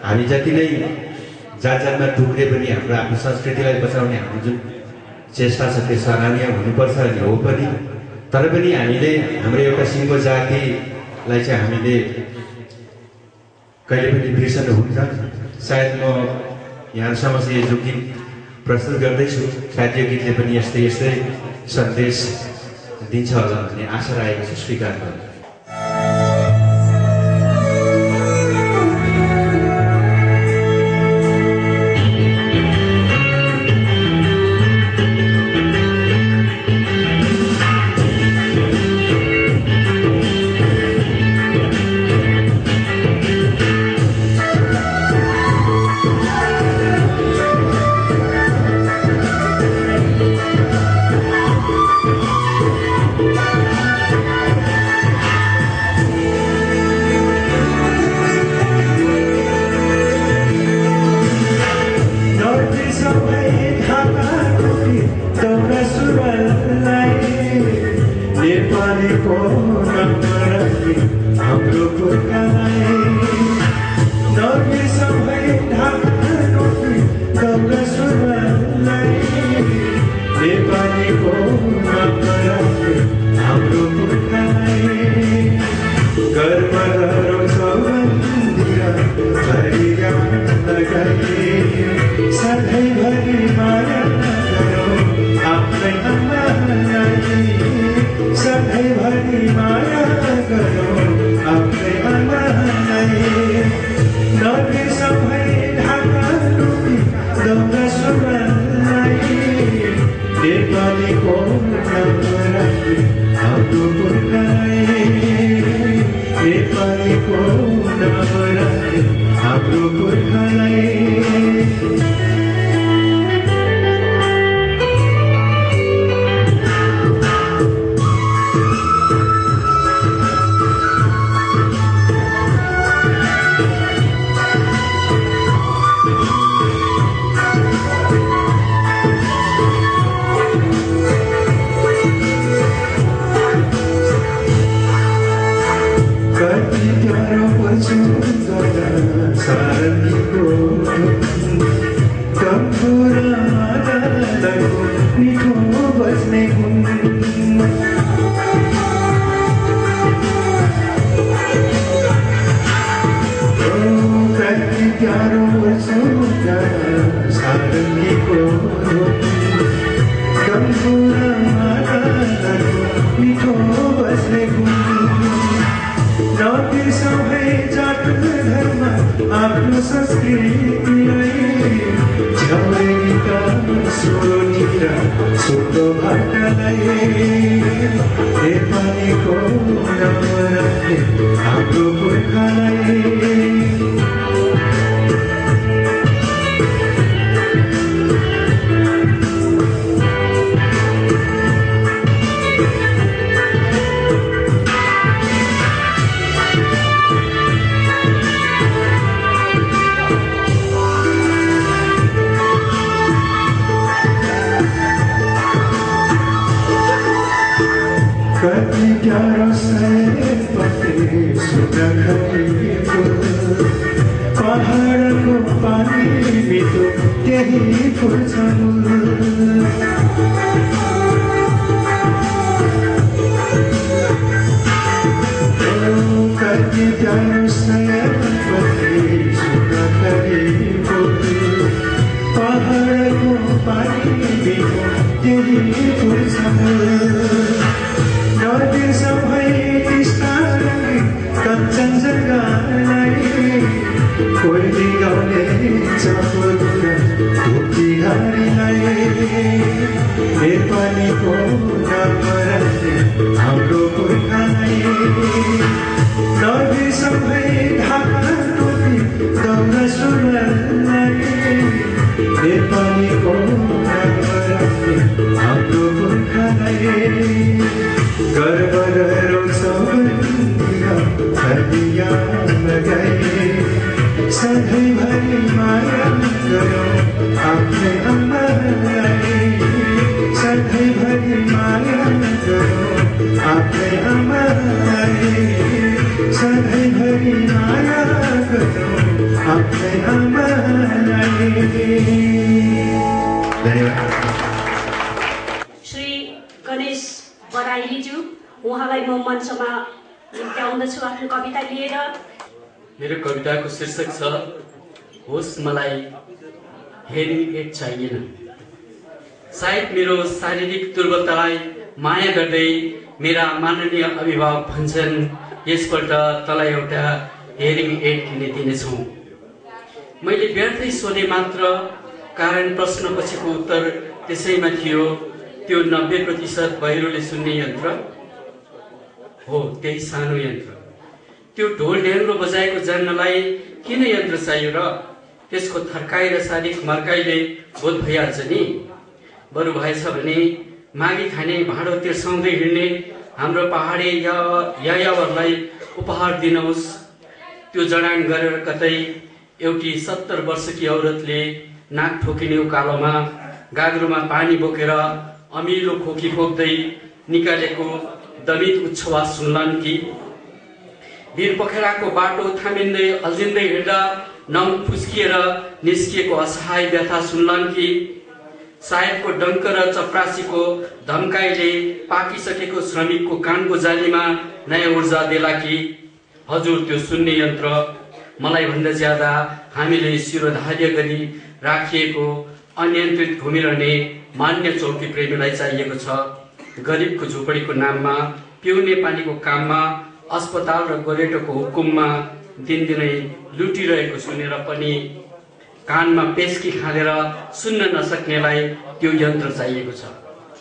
हामी जति नै जात जातमा टुक्रे पनि हाम्रो आफ्नो संस्कृतिलाई बचाउने हाम्रो जुन चेष्टा छ त्यो सराहनीय हुनुपर्छ अनि हो पनि। तर पनि हामीले हाम्रो एउटा सिङ्गो जातिलाई चाहिँ हामीले कहिले पनि बिर्सनु हुन्छ। सायद म यहाँसम्म चाहिँ यो गीत प्रस्तुत गर्दैछु, सायद यो गीतले पनि यस्तै यस्तै सन्देश दिन्छ होला भन्ने आशा राखेको छु। स्वीकार गर्नु। धन्यवाद। श्री गणेश बराइलीज्यू, उहाँलाई म मञ्चमा निम्त्याउँदछु आफ्नो कविता लिएर। मेरो कविताको शीर्षक छ होस् मलाई हेरिङ एड चाहिएन। सायद मेरो शारीरिक दुर्बलतालाई माया गर्दै मेरा माननीय अभिभावक भन्छन् यसपल्ट तँलाई एउटा हेरिङ एड किनिदिनेछौँ। मैले व्यर्थै सोधे मात्र, कारण प्रश्नपछिको उत्तर त्यसैमा थियो। त्यो 90% बहिरोले सुन्ने यन्त्र हो, त्यही सानो यन्त्र। त्यो ढोल ढ्याङ्ग्रो बजाएको जान्नलाई किन यन्त्र चाहियो र? त्यसको थर्काइ र शारीरिक मर्काइले बोध भइहाल्छ नि। बरु भएछ भने मागी खाने भाँडो तिर्साउँदै हिँड्ने हाम्रो पहाडी यायावरलाई उपहार दिनुहोस्। त्यो जडान गरेर कतै एउटी 70 वर्षकी औरतले नाक ठोकिने उकालोमा गाग्रोमा पानी बोकेर अमिलो खोकी फोक्दै निकालेको दलित उच्छ्वास सुन्लान् कि? वीरपोखराको बाटो थामिँदै अल्झिँदै हिँड्दा नङ फुस्किएर निस्किएको असहाय व्यथा सुन्लान् कि? साहेबको डङ्क र चपरासीको धम्काइले पाकिसकेको श्रमिकको कानको जालीमा नयाँ ऊर्जा देला कि? हजुर, त्यो सुन्ने यन्त्र मलाई भन्दा ज्यादा हामीले शिरोधार्य गरी राखिएको अनियन्त्रित घुमिरहने मान्य चौकी प्रेमीलाई चाहिएको छ। गरिबको झोपडीको नाममा, पिउने पानीको काममा, अस्पताल र गोरेटोको हुकुममा दिनदिनै लुटिरहेको सुनेर पनि कानमा पेस्की खालेर सुन्न नसक्नेलाई त्यो यन्त्र चाहिएको छ।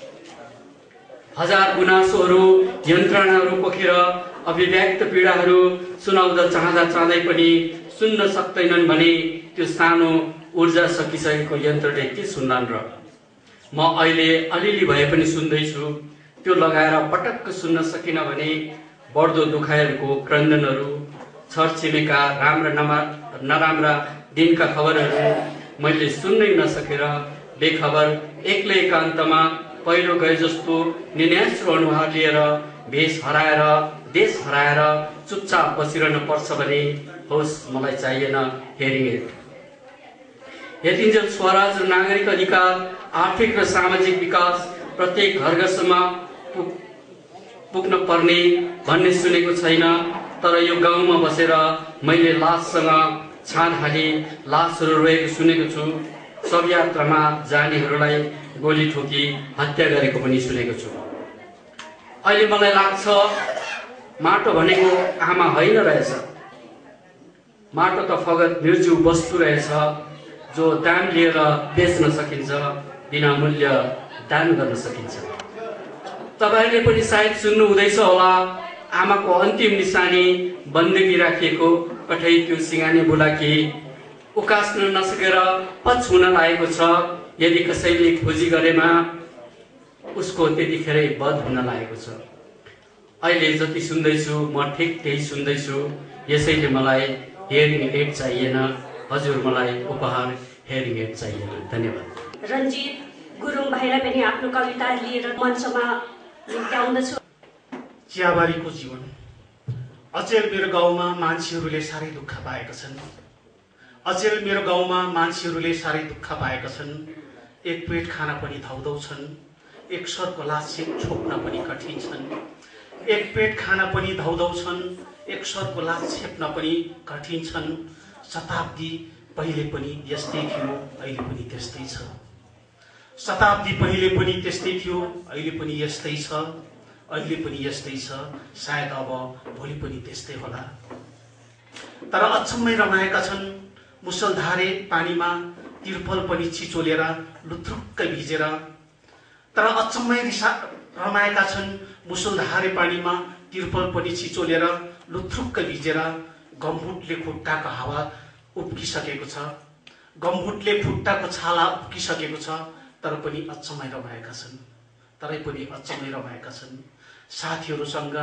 हजार गुनासोहरू, यन्त्रणाहरू पोखेर अभिव्यक्त पीडाहरू सुनाउँदा चाहँदै पनि सुन्न सक्दैनन् भने त्यो सानो ऊर्जा सकिसकेको यन्त्रले के सुन्लान् र? म अहिले अलिअलि भए पनि सुन्दैछु। त्यो लगाएर पटक्क सुन्न सकिन भने बढ्दो दुखाइहरूको क्रन्दनहरू, छरछिमेका राम्रा नराम्रा दिनका खबरहरू मैले सुन्नै नसकेर बेखबर एक्लै एकान्तमा पहिलो गए जस्तो निन्यास्रो अनुहार लिएर भेष हराएर देश हराएर चुपचाप बसिरहन पर्छ भने होस् मलाई चाहिएन हेरिङ एड। यतिन्जेल स्वराज र नागरिक अधिकार, आर्थिक र सामाजिक विकास प्रत्येक घरघरसम्म पुग्न पर्ने भन्ने सुनेको छैन। तर यो गाउँमा बसेर मैले लाससँग छान हाली लासहरू रोएको सुनेको छु। शव यात्रामा जानेहरूलाई गोली ठोकी हत्या गरेको पनि सुनेको छु। अहिले मलाई लाग्छ माटो भनेको आमा होइन रहेछ। माटो त फगत निर्जीव वस्तु रहेछ जो दाम लिएर बेच्न सकिन्छ, बिना मूल्य दान गर्न सकिन्छ। तपाईहरुले पनि सायद सुन्नु हुँदैछ होला, आमाको अन्तिम निशानी बन्दगी राखिएको कठै त्यो सिंगानी बुलाकी उकास्न नसकेर पछ हुन लागेको छ। यदि कसैले खोजी गरेमा उसको त्यतिखेरै बध हुन लागेको छ। अहिले जति सुन्दैछु म ठिक त्यही सुन्दैछु। यसैले मलाई हेरिङ एड चाहिएन। हजुर, मलाई उपहार हेरिङ एड चाहिएन। धन्यवाद। रञ्जित गुरुङ भाइलाई पनि आफ्नो कविता लिएर मञ्चमा निम्त्याउँदछु। चियाबारीको जीवन। अचेल मेरो गाउँमा मान्छेहरूले साह्रै दुःख पाएका छन्। अचेल मेरो गाउँमा मान्छेहरूले साह्रै दुःख पाएका छन्। एक पेट खान पनि धौधौ छन्, एक सरको लास छोप्न पनि कठिन छन्। एक पेट खान पनि धौधौ छन्, एक सरको लास छेप्न पनि कठिन छन्। शताब्दी पहिले पनि यस्तै थियो, अहिले पनि त्यस्तै छ। शताब्दी पहिले पनि त्यस्तै थियो, अहिले पनि यस्तै छ। अहिले पनि यस्तै छ, सायद अब भोलि पनि त्यस्तै होला। तर अचम्मै रमाएका छन् मुसलधारे पानीमा तिर्पल पनि छिचोलेर लुत्रुक्कै भिजेर। तर अचम्मै रमाएका छन् मुसलधारे पानीमा तिर्पल पनि छिचोलेर लुत्रुक्कै भिजेर। गम्भुटले खुट्टाको हावा उब्किसकेको छ, गम्भुटले खुट्टाको छाला उब्किसकेको छ। तर पनि अचम्मै रमाएका छन्, तरै पनि अचम्मै रमाएका छन्। साथीहरूसँग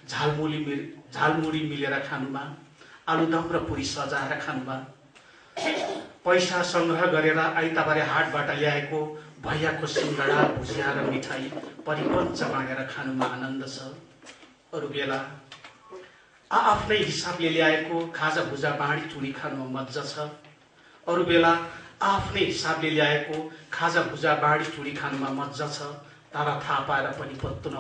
झालमुरी मिलेर खानुमा, आलुदम र पुरी सजाएर खानुमा, पैसा संग्रह गरेर आइतबारे हाटबाट ल्याएको भैयाको सिंगडा भुजिया र मिठाई परिपञ्च बाँडेर खानुमा आनन्द छ। अरू बेला आफ्नै हिसाबले ल्याएको खाजा भुजा बाँडी चुडी खानुमा मजा छ। अरू बेला आफ्नै हिसाबले ल्याएको खाजा भुजा बाँडी चुडी खानुमा मजा छ। तर थाहा पाएर पनि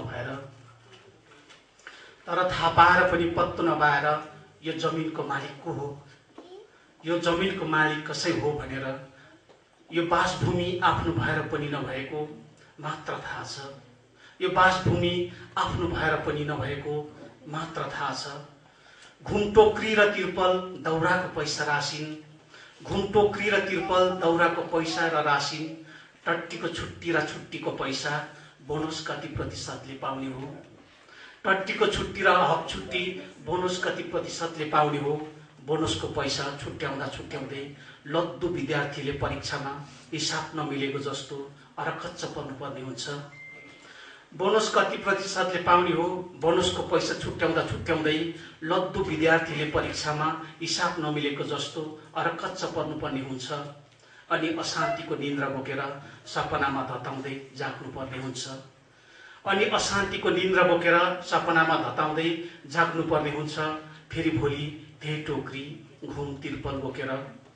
पत्तो नभएर यो जमिनको मालिक को हो, यो जमिनको मालिक कसै हो भनेर, यो बासभूमि आफ्नो भएर पनि नभएको मात्र थाहा छ। यो बासभूमि आफ्नो भएर पनि नभएको मात्र थाहा छ। घुमटोक्री र तिर्पल दौराको पैसा रासिन, घुमटोक्री र तिर्पल दौराको पैसा र रासिन, टट्टीको छुट्टी र छुट्टीको पैसा बोनस कति प्रतिशतले पाउने हो, टट्टीको छुट्टी र हक छुट्टी बोनस कति प्रतिशतले पाउने हो। बोनसको पैसा छुट्याउँदा छुट्याउँदै लद्दु विद्यार्थीले परीक्षामा हिसाब नमिलेको जस्तो अरखच्च पर्नुपर्ने हुन्छ। बोनस कति प्रतिशतले पाउने हो, बोनसको पैसा छुट्याउँदा छुट्याउँदै लद्दु विद्यार्थीले परीक्षामा हिसाब नमिलेको जस्तो अरखच्च पर्नुपर्ने हुन्छ। अनि अशान्तिको निन्द्रा बोकेर सपनामा धताउँदै जाग्नुपर्ने हुन्छ। अनि अशान्तिको निन्द्रा बोकेर सपनामा धताउँदै जाग्नुपर्ने हुन्छ। फेरि भोलि त्यही टोकरी घुम तिर्पल बोकेर,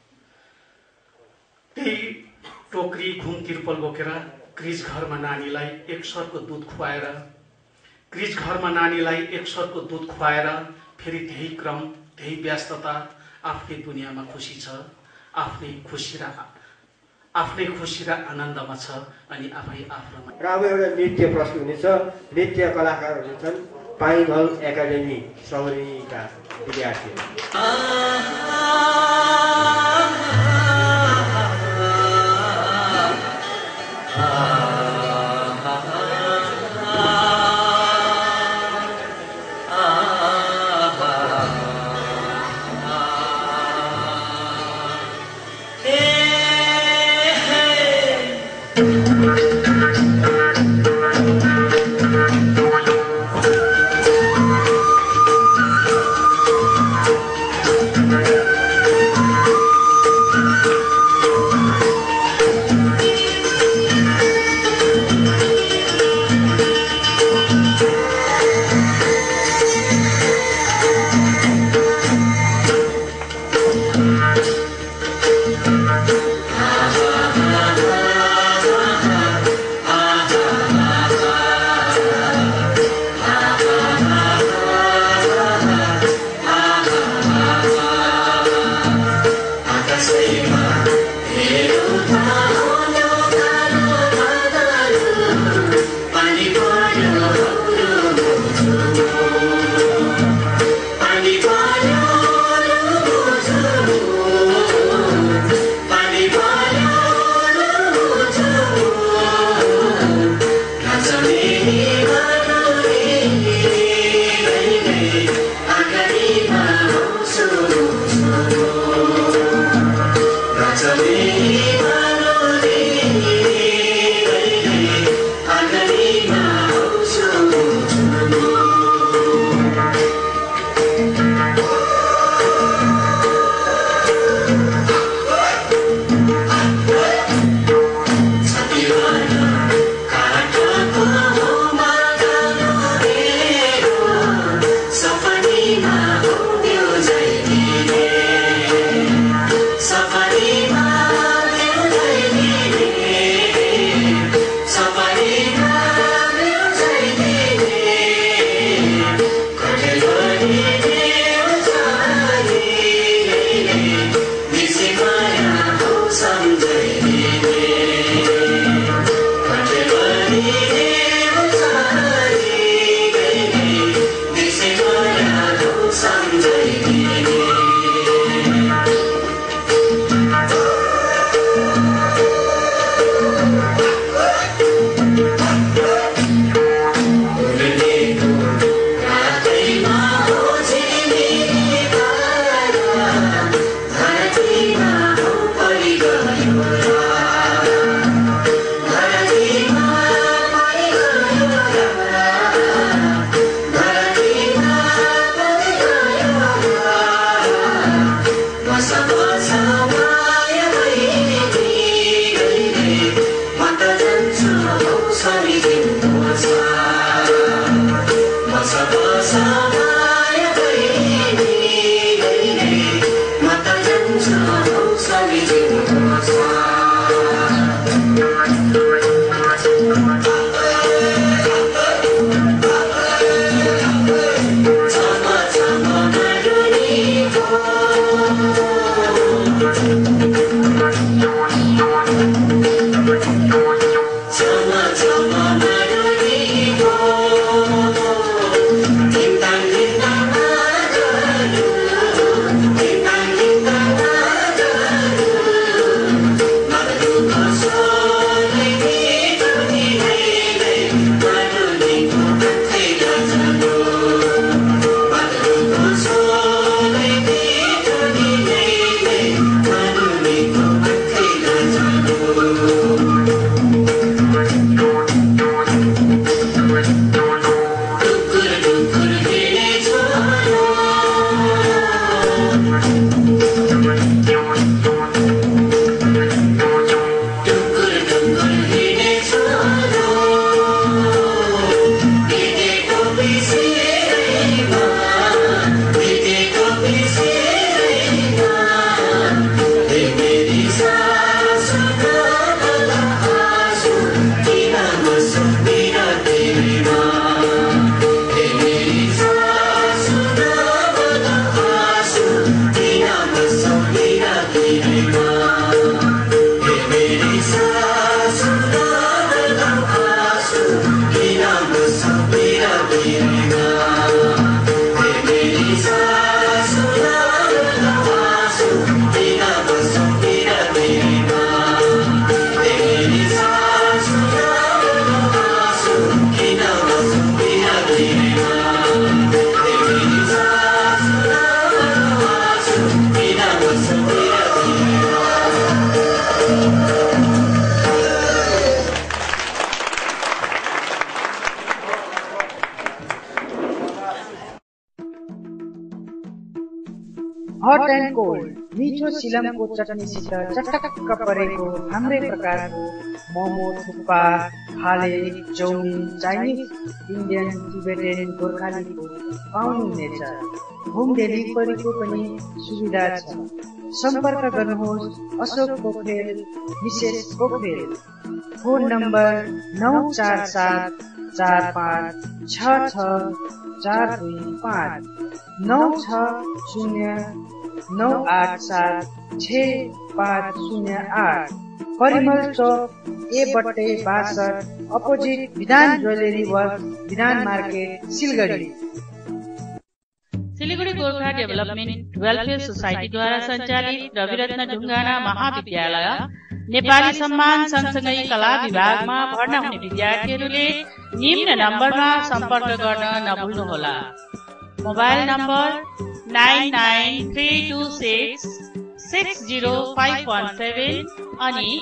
त्यही टोकरी घुम तिर्पल बोकेर क्रिज घरमा नानीलाई एक सरको दुध खुवाएर, क्रिज घरमा नानीलाई एक सरको दुध खुवाएर फेरि त्यही क्रम, त्यही व्यस्तता। आफ्नै दुनियाँमा खुसी छ, आफ्नै खुसी र आनन्दमा छ अनि आफै आफ्नोमा। र अब एउटा नृत्य प्रस्तुत हुनेछ। नृत्य कलाकार हुनेछन् पाइङहल एकाडेमी सौरीका विद्यार्थीहरू। Masa-masa maya hot and cold मिठो सिलमको चटनीसित चटक्क परेको हाम्रै प्रकारको momo, thukpa, phale, chowmein, Chinese, Indian, Tibetan, गोर्खालीको पाउनुहुनेछ। होम डेलिभरीको पनि सुविधा छ। सम्पर्क गर्नुहोस् Ashok Pokharel, Mrs Pokharel. Phone number 947 45 66 425 960 987 6508। Parimal Chowk A बट्टे 62 opposite Vidhan jewellery work, Vidhan market, Siliguri. Siliguri Gorkha development welfare सोसाइटीद्वारा सञ्चालित रविरत्न ढुङ्गाना महाविद्यालय नेपाली सम्मान सँगसँगै कला विभागमा भर्ना हुने विद्यार्थीहरूले निम्न नम्बरमा सम्पर्क गर्न नभुल्नुहोला। मोबाइल नम्बर 993266 60517 अनि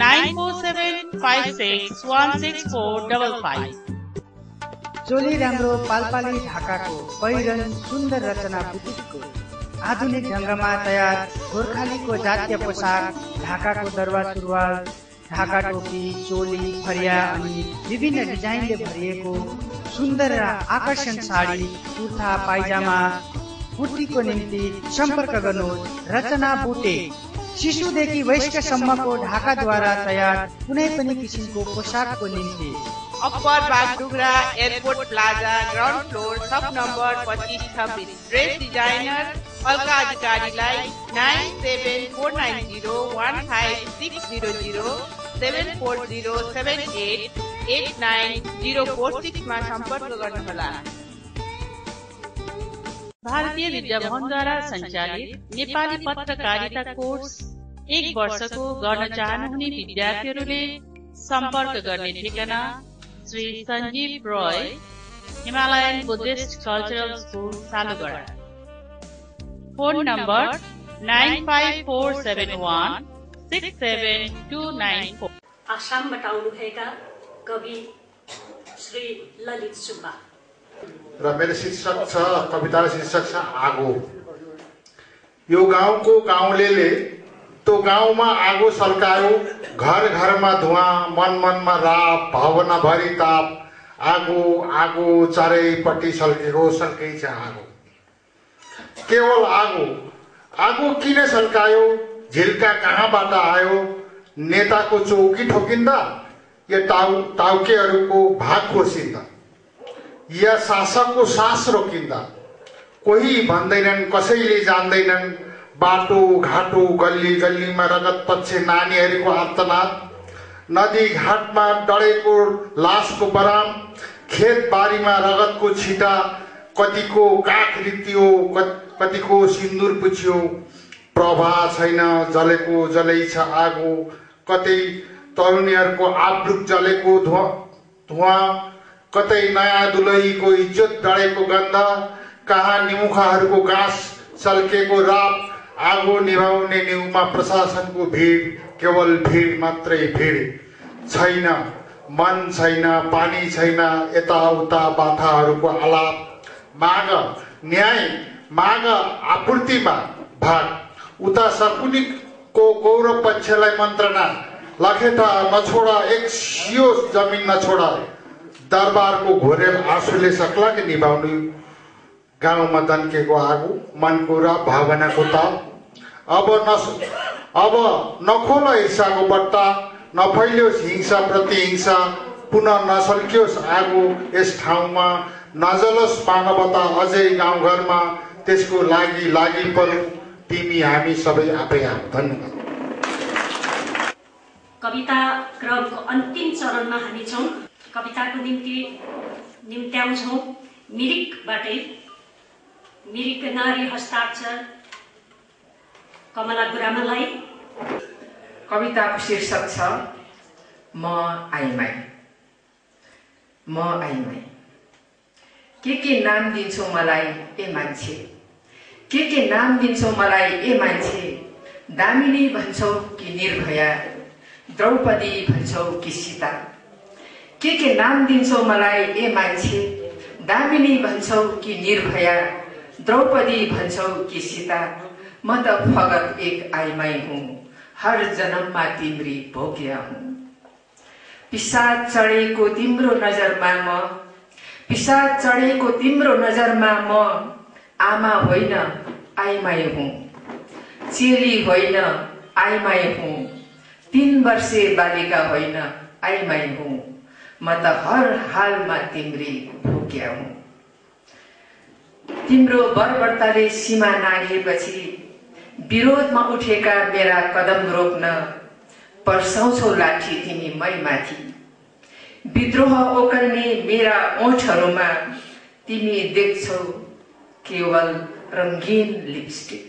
9475616455। चोली राम्रो पालपाली ढाकाको पहिरन सुन्दर रचना बुटिकको आधुनिक ढङ्गमा तयार गोर्खालीको जातीय पोसाक, ढाकाको दरबार सुरुवाल, ढाका टोपी, चोली, फरिया अनि विभिन्न डिजाइनले भरिएको सुन्दर र आकर्षण साडी, कुर्ता, पाइजामा, बुटीको निम्ति सम्पर्क गर्नुहोस् रचना बुटे। शिशुदेखि वयस्कसम्मको ढाकाद्वारा तयार कुनै पनि किसिमको पोसाकको निम्ति upper Bagdogra airport plaza ground floor सब नम्बर 2526। ड्रेस डिजाइनर अलका अधिकारीलाई 9749015600 7407889 मा सम्पर्क गर्नुहोला। भारतीय विद्या भवनद्वारा सञ्चालित नेपाली पत्रकारिता कोर्स 1 वर्षको गर्न चाहनुहुने विद्यार्थीहरूले सम्पर्क गर्ने ठेगाना Shri Sanjeev Roy, Himalayan Buddhist cultural school, Salugara. Phone number 9547167294। आसामबाट आउनुभएका कवि श्री ललित सुब्बा र मेरो शीर्षक छ, कविता शीर्षक छ आगो। यो गाउँको गाउँलेले तो गाउँमा आगो सल्कायो, घर घरमा धुवा, मन मनमा राप, भावना भरि ताप। आगो आगो चारैपट्टि सल्केको सल्कै छ आगो। केवल आगो आगो किन सल्कायो, झिल्का कहाँबाट आयो, नेताको चौकी ठोकिँदा या टाउकेहरूको भाग खोसिँदा या शासकको सास रोकिँदा कोही भन्दैनन्, कसैले जान्दैनन्। बाटो घाटो गल्ली गल्लीमा रगत पक्षे नानीहरूको आर्तनाद, नदी घाटमा डढेको लासको बराम, खेत बारीमा रगतको छिटा, कतिको काख रित्तियो, कतिको सिन्दुर पुछ्यो। प्रवाह छैन, जलेको जलै छ आगो, कतै तरुणीहरूको आब्रुक जलेको धुवा, कतै नयाँ दुलहीको इज्जत डढेको गन्ध, कहाँ निमुखाहरूको घाँस सल्केको राप। आगो निभाउने न्युमा प्रशासनको भिड, केवल भिड मात्रै भिड। छैन मन, छैन पानी, छैन यताउता बाथाहरूको आलाप। माग न्याय, माग आपूर्तिमा भाग। उता शकुनीको गौरव पक्षलाई मन्त्रणा, लखेटा नछोडा, एक सियो जमिन नछोडा। दरबारको घोरेल आँसुले सक्ला कि निभाउनु गाउँमा दन्केको आगो, मनको र भावनाको ताप। अब नखोल ईर्षाको बट्टा, नफैलियोस् हिंसा प्रति हिंसा, पुनः नसल्कियोस् आगो यस ठाउँमा, नजलोस् मानवता अझै गाउँघरमा। त्यसको लागि परौँ तिमी हामी सबै आफै आफ। धन्यवाद। कविता क्रमको अन्तिम चरणमा हामी छौँ। कविताको निम्ति निम्त्याउँछौँ मिरिकबाटै, मिरिक नारी हस्ताक्षर कमला गुरामालाई। कविताको शीर्षक छ म आइमाई। म आइमाई, के नाम दिन्छौ मलाई ए मान्छे, के नाम दिन्छौ मलाई ए मान्छे। दामिनी भन्छौ कि निर्भया, द्रौपदी भन्छौ कि सीता। के नाम दिन्छौ मलाई ए मान्छे, दामिनी भन्छौ कि निर्भया, द्रौपदी भन्छौ कि सीता। म त फगत एक आइमाई हुँ, हर जन्ममा तिम्री भोग्या हुँ। पिसाद चढेको तिम्रो नजरमा म, पिसाद चढेको तिम्रो नजरमा म। आमा होइन आइमाई हुँ, चेली होइन आइमाई हुँ, 3 वर्षे बालिका होइन आइमाई हुँ। म त हर हालमा तिम्री भोग्या हुँ। तिम्रो बर्बरताले सीमा नाघेपछि विरोधमा उठेका मेरा कदम रोक्न पर्साउँछौ लाठी तिमी मै माथि। विद्रोह ओकल्ने मेरा ओठहरूमा तिमी देख्छौ केवल रंगीन लिपस्टिक।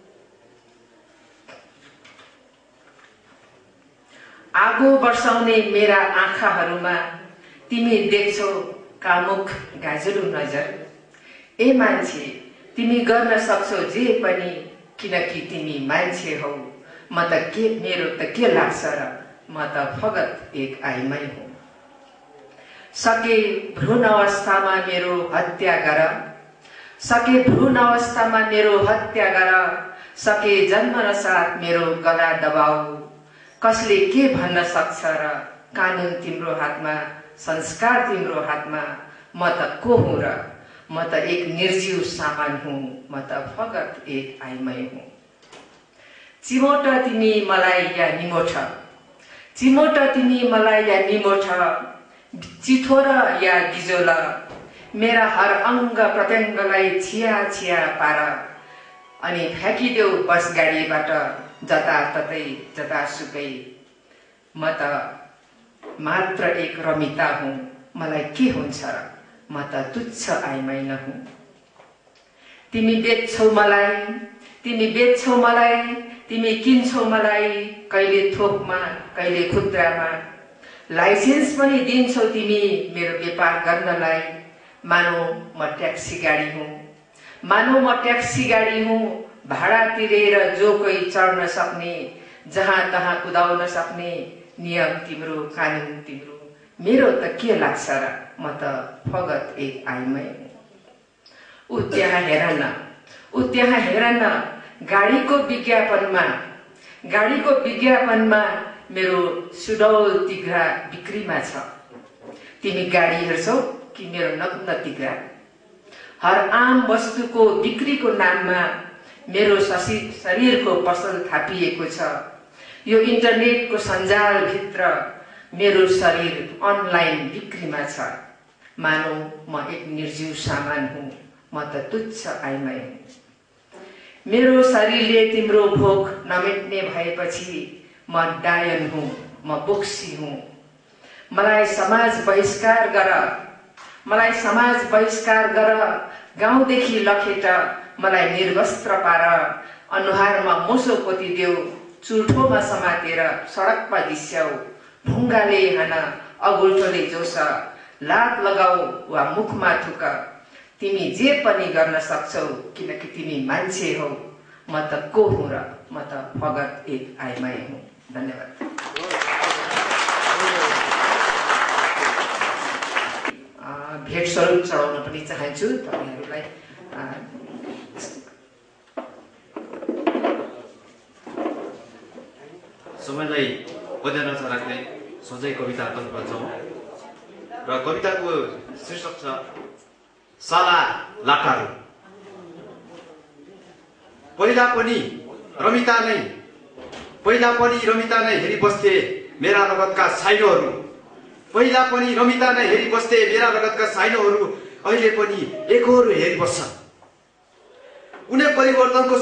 आगो बर्साउने मेरा आँखाहरूमा तिमी देख्छौ कामुक गाजलु नजर। ए मान्छे, तिमी गर्न सक्छौ जे पनि, किनकि तिमी मान्छे हौ। म त के, मेरो त के लाग्छ र, म त फगत एक आइमाई हुँ। सके भ्रूण अवस्थामा मेरो हत्या गर, सके भ्रूण अवस्थामा मेरो हत्या गर, सके जन्म र साथ मेरो गला दबाऊ। कसले के भन्न सक्छ र, कानुन तिम्रो हातमा, संस्कार तिम्रो हातमा। म त को हुँ र, म त एक निर्जीव सामान हुँ। म त फगत एक आइमाई हुँ। चिमोट तिमी मलाई या निमोठ, चिमोट तिमी मलाई या निमोठ, चिथोर या गिजोल। मेरा हर अङ्ग प्रत्यङ्गलाई छिया छिया पार, अनि फ्याँकिदेऊ बस गाडीबाट जताततै जतासुकै। म त मात्र एक रमिता हुँ, मलाई के हुन्छ र, म त तुच्छ आइमाई नहुँ। तिमी बेच्छौ मलाई, तिमी बेच्छौ मलाई, तिमी किन्छौ मलाई, कहिले थोकमा कहिले खुद्रामा। लाइसेन्स पनि दिन्छौ तिमी मेरो व्यापार गर्नलाई। मानौ म ट्याक्सी गाडी हुँ, मानौ म ट्याक्सी गाडी हुँ। भाडा तिरेर जो कोही चढ्न सक्ने, जहाँ तहाँ कुदाउन सक्ने। नियम तिम्रो, कानुन तिम्रो, मेरो त के लाग्छ र, म त फगत एक आइमाई हुँ। ऊ त्यहाँ हेर न, ऊ त्यहाँ हेर न, गाडीको विज्ञापनमा, गाडीको विज्ञापनमा मेरो सुडौल तिघ्रा बिक्रीमा छ। तिमी गाडी हेर्छौ कि मेरो नग्न तिघ्रा? हर आम वस्तुको बिक्रीको नाममा मेरो शरीरको पसल थापिएको छ। यो इन्टरनेटको सञ्जालभित्र मेरो शरीर अनलाइन बिक्रीमा छ। मानौ म एक निर्जीव सामान हुँ, म त तुच्छ आइमाई हुँ। मेरो शरीरले तिम्रो भोक नमेट्ने भएपछि म डायन हुँ, म बोक्सी हुँ। मलाई समाज बहिष्कार गर, गाउँदेखि लखेट मलाई निर्वस्त्र पार, अनुहारमा मोसो पोतिदेऊ, चुल्ठोमा समातेर सडकमा दिस्याऊ, ढुङ्गाले हान, अगुल्ठोले जोस, लात लगाऊ वा मुखमा थुक, तिमी जे पनि गर्न सक्छौ किनकि तिमी मान्छे हौ। म त को हुँ र? म त फगत एक आइमाई हुँ। धन्यवाद। भेट स्वरूप चढाउन पनि चाहन्छु तपाईहरुलाई। सबैलाई बजाउन राख्दै सोझै कवितातर्फ जाउँ र कविताको शीर्षक छ साला लाटाहरू। पहिला पनि रमिता नै हेरिबस्थे मेरा रगतका साइनोहरू। पहिला पनि रमिता नै हेरिबस्थे मेरा रगतका साइनोहरू, अहिले पनि एकहोरो हेरिबस्छन्। कुनै परिवर्तनको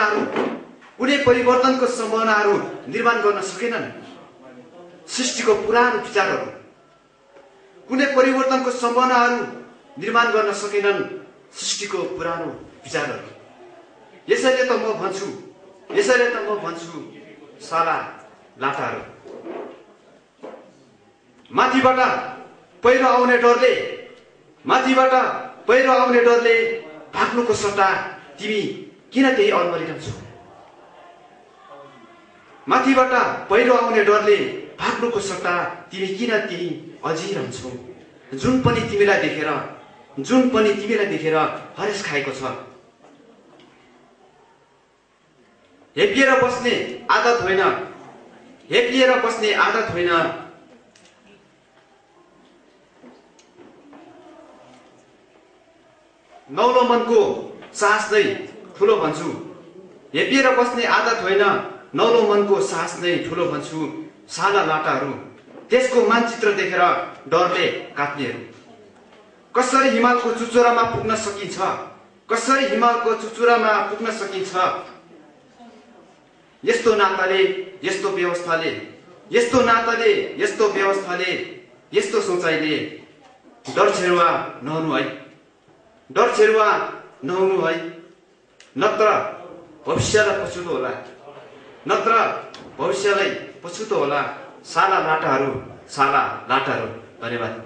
सम्भावनाहरू निर्माण गर्न सकेनन् सृष्टिको पुरानो विचारहरू। कुनै परिवर्तनको सम्भावनाहरू निर्माण गर्न सकेनन् सृष्टिको पुरानो विचारहरू। यसैले त म भन्छु साला लाटाहरू। माथिबाट पहिरो आउने डरले भाग्नुको सट्टा तिमी किन त्यही अल्मलिरहन्छौ? माथिबाट पहिरो आउने डरले भाग्नुको सट्टा तिमी किन त्यही अल्झिरहन्छौ? जुन पनि तिमीलाई देखेर हरेस खाएको छ। हेपिएर बस्ने आदत होइन, नौलो मनको साहस नै ठुलो भन्छु। हेपिएर बस्ने आदत होइन, नौलो मनको साहस नै ठुलो भन्छु। साला लाटाहरू, त्यसको मानचित्र देखेर डरले काट्नेहरू। कसरी हिमालको चुचुरामा पुग्न सकिन्छ? यस्तो नाताले, यस्तो व्यवस्थाले, यस्तो सोचाइले डर छेरुवा नहुनु है, नत्र भविष्यलाई पछुतो होला। साला लाटाहरू। धन्यवाद।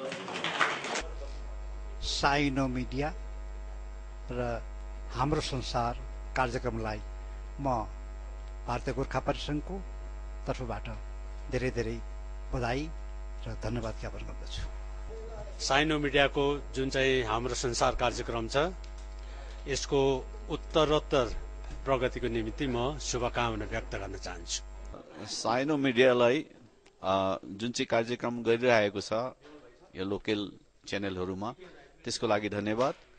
साइनो मिडिया र हाम्रो संसार कार्यक्रमलाई म भारतीय गोर्खा परिसङ्घको तर्फबाट धेरै धेरै बधाई र धन्यवाद ज्ञापन गर्दछु। साइनो मिडियाको जुन चाहिँ हाम्रो संसार कार्यक्रम छ, यसको उत्तरोत्तर प्रगतिको निमित्त म शुभकामना व्यक्त गर्न चाहन्छु। साइनो मिडियालाई जुन चाहिँ कार्यक्रम गरिरहेको छ यो लोकल च्यानलहरूमा, त्यसको लागि धन्यवाद।